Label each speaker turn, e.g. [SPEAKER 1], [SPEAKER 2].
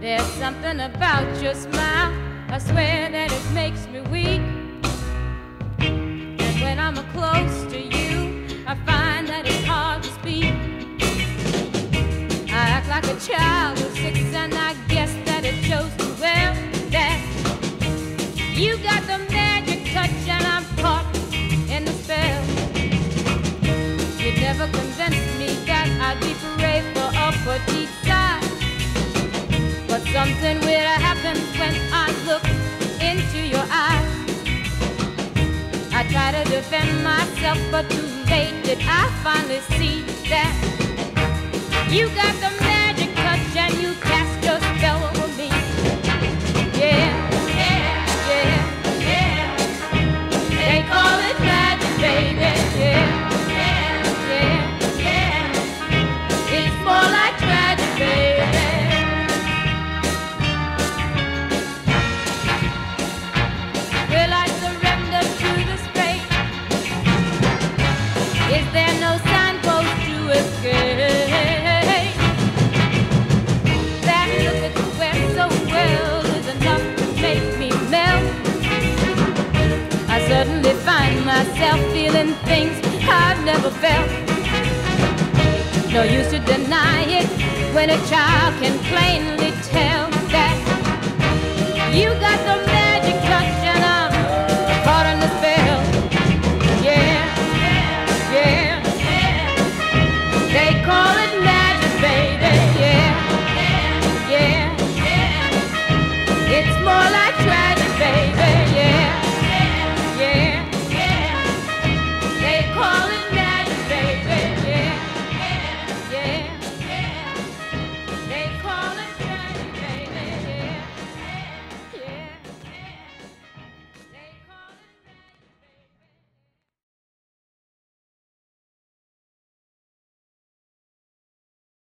[SPEAKER 1] There's something about your smile, I swear that it makes me weak. And when I'm close to you, I find that it's hard to speak. I act like a child who's 6, and I guess that it shows too well that you got the magic touch and I'm caught in the spell. You never convinced me that I'd be brave for a petite size. But something weird happens when I look into your eyes. I try to defend myself, but too late did I finally see that you got the magic touch and you cast your spell over me. Yeah, yeah, yeah, yeah. They call it magic, baby. Yeah, yeah, yeah, yeah. It's more like tragic, baby. Will I surrender to this fate? Is there no signpost to escape? That look that you wear so well is enough to make me melt. I suddenly find myself feeling things I've never felt. No use to deny it when a child can plainly tell that you got the magic touch and I'm caught in the spell. Yeah, yeah, yeah. They call it magic, baby. Yeah, yeah, yeah. It's more like